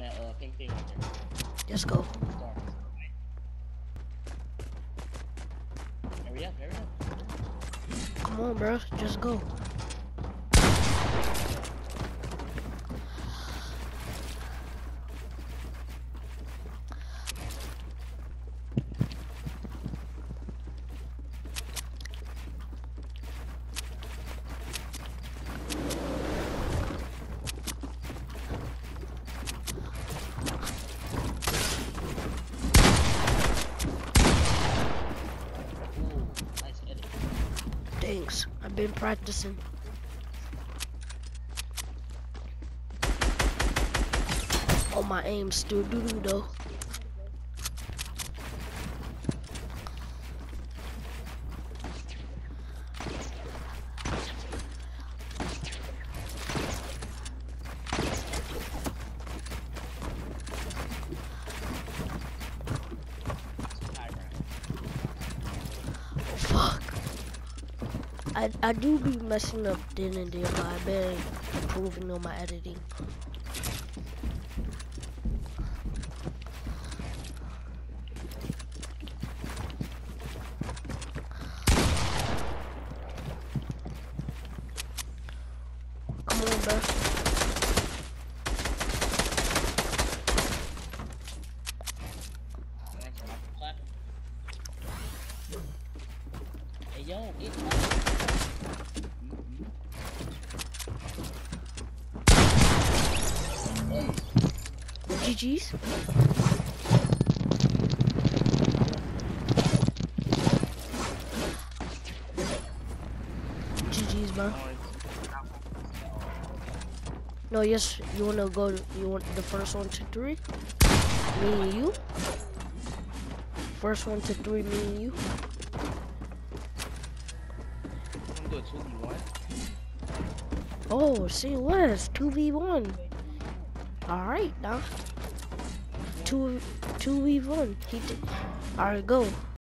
that pink thing right there. Just go. Stars. Hurry up, hurry up. Come on, bro. Just go. Ooh, nice edit. Thanks. I've been practicing. Oh, my aim's still doo-doo though. High ground. Fuck. I do be messing up then and there, but I've been improving on my editing. Come on, bro. Thanks, I'm clapping. Hey yo, get GG's. GG's, bro. No, yes, you wanna go, you want the first 1 to 3? Me and you? First 1 to 3, me and you? I'm gonna do a 2v1. Oh, see less, 2v1. Alright, now. 2v1. Alright, go.